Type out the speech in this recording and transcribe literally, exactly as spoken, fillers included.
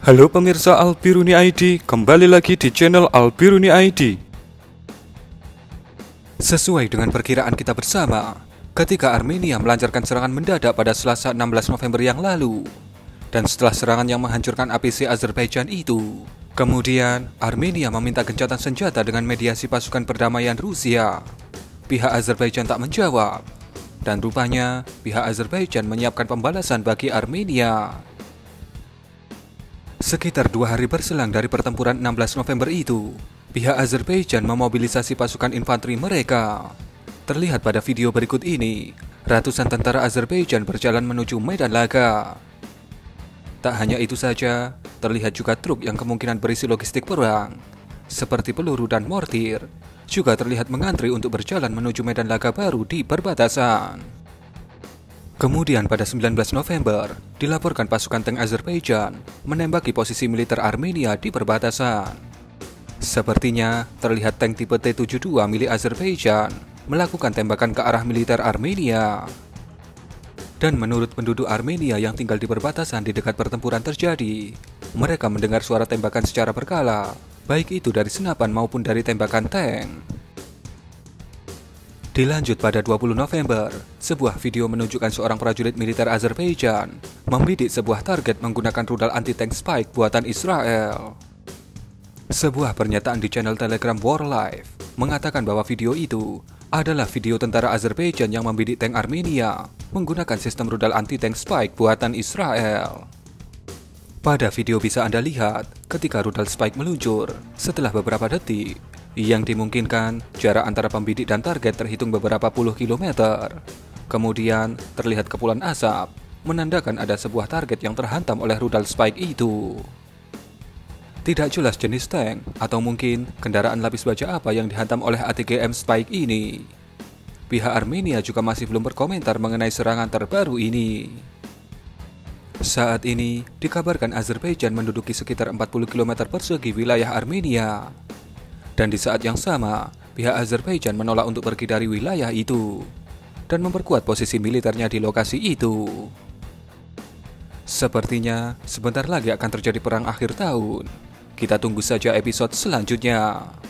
Halo pemirsa Albiruni I D, kembali lagi di channel Albiruni I D. Sesuai dengan perkiraan kita bersama, ketika Armenia melancarkan serangan mendadak pada Selasa enam belas November yang lalu, dan setelah serangan yang menghancurkan A P C Azerbaijan itu, kemudian Armenia meminta gencatan senjata dengan mediasi pasukan perdamaian Rusia. Pihak Azerbaijan tak menjawab, dan rupanya pihak Azerbaijan menyiapkan pembalasan bagi Armenia. Sekitar dua hari berselang dari pertempuran enam belas November itu, pihak Azerbaijan memobilisasi pasukan infanteri mereka. Terlihat pada video berikut ini, ratusan tentara Azerbaijan berjalan menuju medan laga. Tak hanya itu saja, terlihat juga truk yang kemungkinan berisi logistik perang, seperti peluru dan mortir, juga terlihat mengantri untuk berjalan menuju medan laga baru di perbatasan. Kemudian pada sembilan belas November, dilaporkan pasukan tank Azerbaijan menembaki posisi militer Armenia di perbatasan. Sepertinya terlihat tank tipe T tujuh puluh dua milik Azerbaijan melakukan tembakan ke arah militer Armenia. Dan menurut penduduk Armenia yang tinggal di perbatasan di dekat pertempuran terjadi, mereka mendengar suara tembakan secara berkala, baik itu dari senapan maupun dari tembakan tank. Dilanjut pada dua puluh November, sebuah video menunjukkan seorang prajurit militer Azerbaijan membidik sebuah target menggunakan rudal anti-tank Spike buatan Israel. Sebuah pernyataan di channel Telegram War Life mengatakan bahwa video itu adalah video tentara Azerbaijan yang membidik tank Armenia menggunakan sistem rudal anti-tank Spike buatan Israel. Pada video bisa Anda lihat ketika rudal Spike meluncur setelah beberapa detik, yang dimungkinkan jarak antara pembidik dan target terhitung beberapa puluh kilometer. Kemudian terlihat kepulan asap, menandakan ada sebuah target yang terhantam oleh rudal Spike itu. Tidak jelas jenis tank atau mungkin kendaraan lapis baja apa yang dihantam oleh A T G M Spike ini. Pihak Armenia juga masih belum berkomentar mengenai serangan terbaru ini. Saat ini dikabarkan Azerbaijan menduduki sekitar empat puluh kilometer persegi wilayah Armenia. Dan di saat yang sama, pihak Azerbaijan menolak untuk pergi dari wilayah itu dan memperkuat posisi militernya di lokasi itu. Sepertinya sebentar lagi akan terjadi perang akhir tahun. Kita tunggu saja episode selanjutnya.